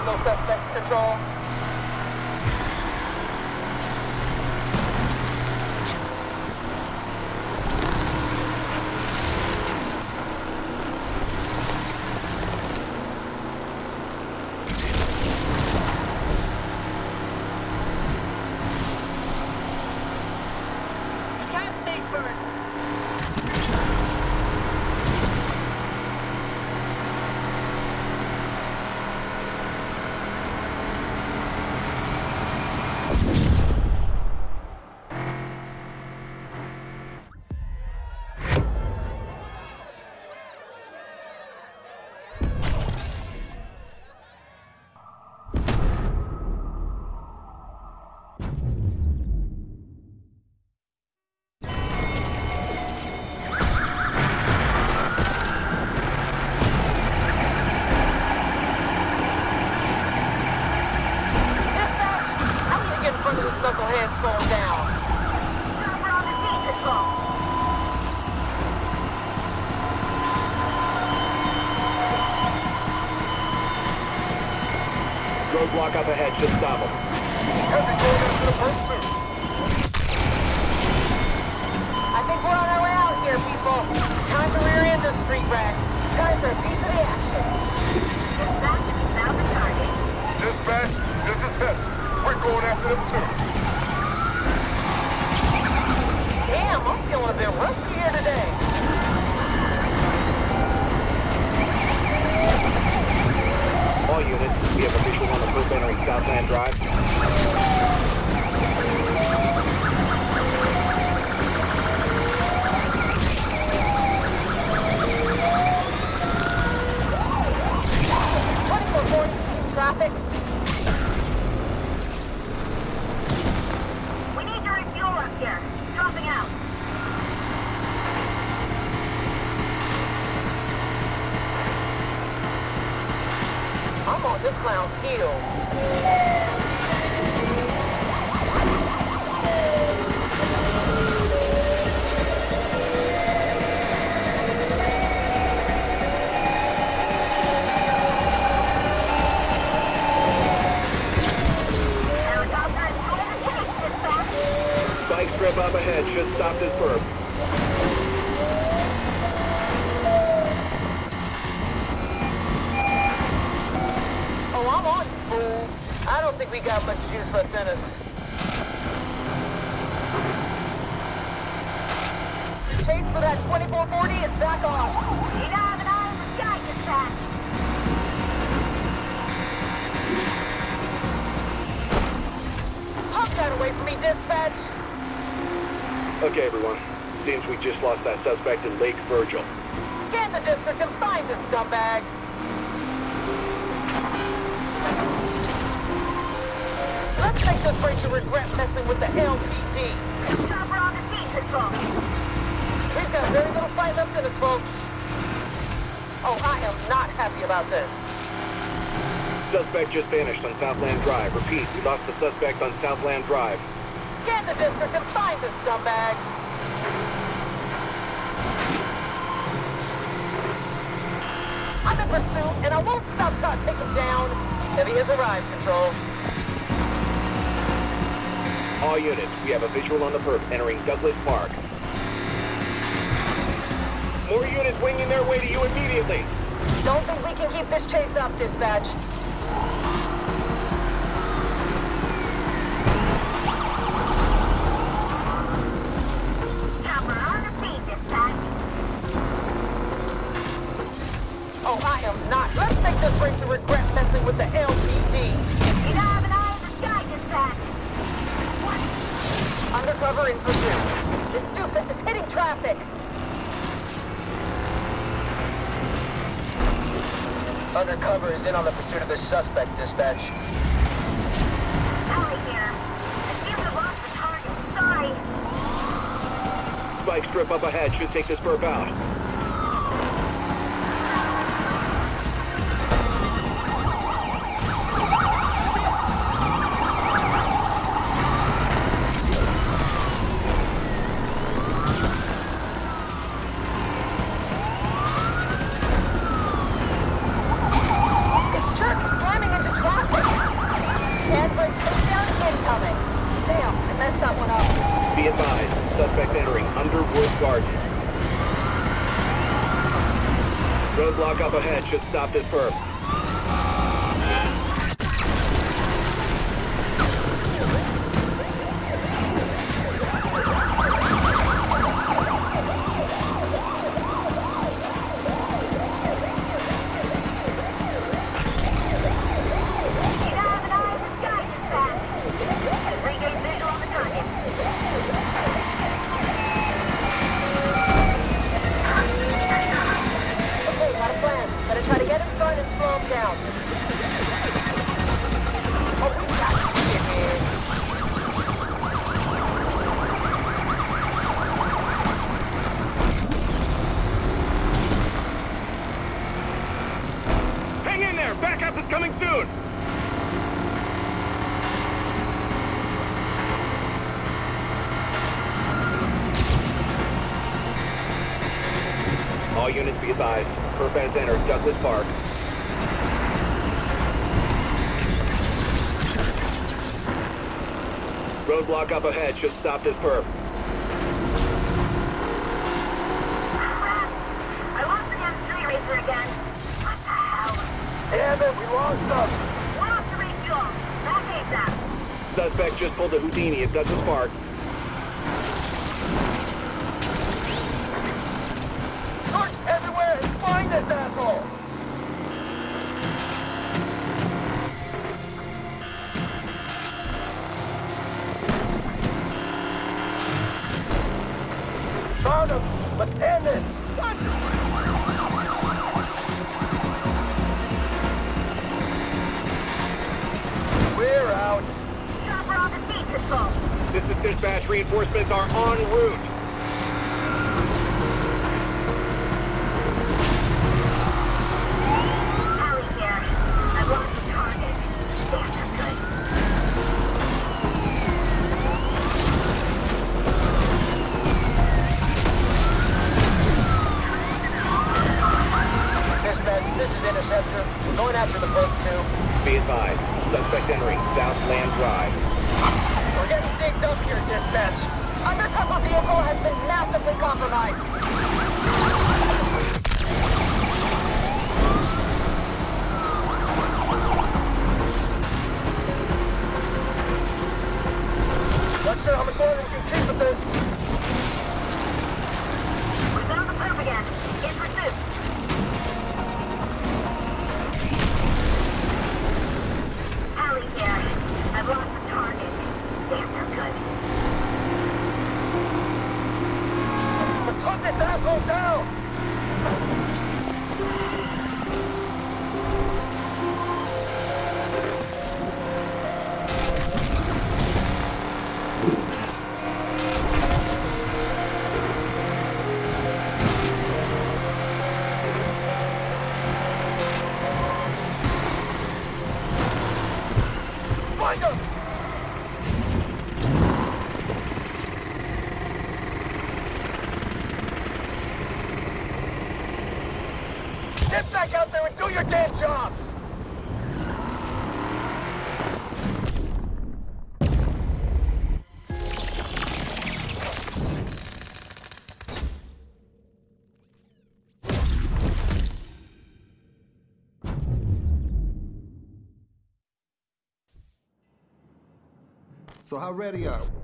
found those suspects, Control. Knucklehead, slow him down. We're on the team control. Roadblock up ahead should stop him. Heavy going into the pursuit. I think we're on our way out here, people. Time to rear end the street rat. Time for a piece of the action. Dispatch, we found the target. Dispatch, this is heavy. We're going after them too. Damn, I'm feeling a bit rusty here today. All units, we have a visual on the first entering Southland Drive. Traffic. We need to refuel up here. Dropping out. I'm on this clown's heels. Strip up ahead should stop this burp. Oh, I'm on, you fool. I don't think we got much juice left in us. The chase for that 2440 is back off. You now have an eye on the sky, dispatch. Hop that away from me, dispatch. Okay, everyone. Seems we just lost that suspect in Lake Virgil. Scan the district and find this scumbag. Let's make this race a regret messing with the LPD. Chopper on the team control. We've got very little fight left in us, folks. Oh, I am not happy about this. Suspect just vanished on Southland Drive. Repeat, we lost the suspect on Southland Drive. Scan the district and find this scumbag. I'm in pursuit, and I won't stop till I take him down. Heavy has arrived, Control. All units, we have a visual on the perp entering Douglas Park. More units winging their way to you immediately. Don't think we can keep this chase up, dispatch. Oh, I am not. Let's make this race a regret messing with the LPD. You now have an eye on the sky, dispatch. Undercover in pursuit. This doofus is hitting traffic. Undercover is in on the pursuit of this suspect, dispatch. Alley here. I seem to have lost the target. Sorry. Spike strip up ahead should take this burp out. This jerk is slamming into traffic. Break takedown incoming. Damn, I messed that one up. Be advised, suspect entering Underwood Gardens. Roadblock up ahead should stop this perp. Try to get him front and slow him down. Oh, we got shit, man. Hang in there! Backup is coming soon! All units be advised. Perp has entered Douglas Park. Roadblock up ahead should stop this perp. I lost the M3 racer again. What the hell? Damn it, we lost them. We're off to refuel. Back ASAP. Suspect just pulled a Houdini at Douglas Park. Search everywhere and find this asshole. Found him. Let's end this. We're out. Chopper on the seat, Patrol. This is dispatch. Reinforcements are en route. Allie here. I've lost the target. Damn, that's good. Dispatch, this is Interceptor. We're going after the boat, too. Be advised. Suspect entering Southland Drive. We're getting digged up here, Dispatch. Undercover vehicle has been massively compromised. Not sure how much longer we can keep with this. We found the perp again. In pursuit. Allie here. I've lost the target. Damn, that's good. Let's hunt this asshole down! Find him! Get back out there and do your damn jobs! So how ready are we?